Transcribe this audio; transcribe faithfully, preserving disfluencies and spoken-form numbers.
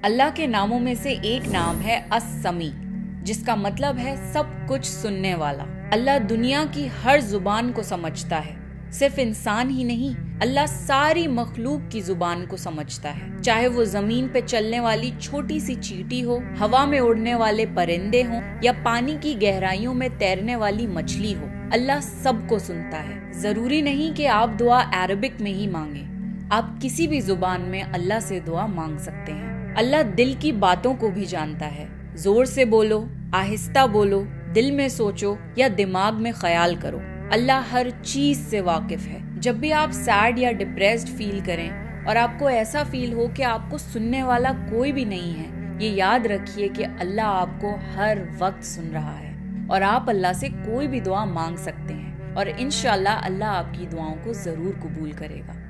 अल्लाह के नामों में से एक नाम है अस-समी, जिसका मतलब है सब कुछ सुनने वाला। अल्लाह दुनिया की हर जुबान को समझता है। सिर्फ इंसान ही नहीं, अल्लाह सारी मखलूक की जुबान को समझता है। चाहे वो जमीन पे चलने वाली छोटी सी चींटी हो, हवा में उड़ने वाले परिंदे हों या पानी की गहराइयों में तैरने वाली मछली हो, अल्लाह सबको सुनता है। जरूरी नहीं कि आप दुआ अरबिक में ही मांगे, आप किसी भी जुबान में अल्लाह से दुआ मांग सकते हैं। अल्लाह दिल की बातों को भी जानता है। जोर से बोलो, आहिस्ता बोलो, दिल में सोचो या दिमाग में ख्याल करो, अल्लाह हर चीज से वाकिफ है। जब भी आप सैड या डिप्रेस्ड फील करें और आपको ऐसा फील हो कि आपको सुनने वाला कोई भी नहीं है, ये याद रखिए कि अल्लाह आपको हर वक्त सुन रहा है और आप अल्लाह से कोई भी दुआ मांग सकते हैं और इंशाअल्लाह अल्लाह आपकी दुआओं को जरूर कबूल करेगा।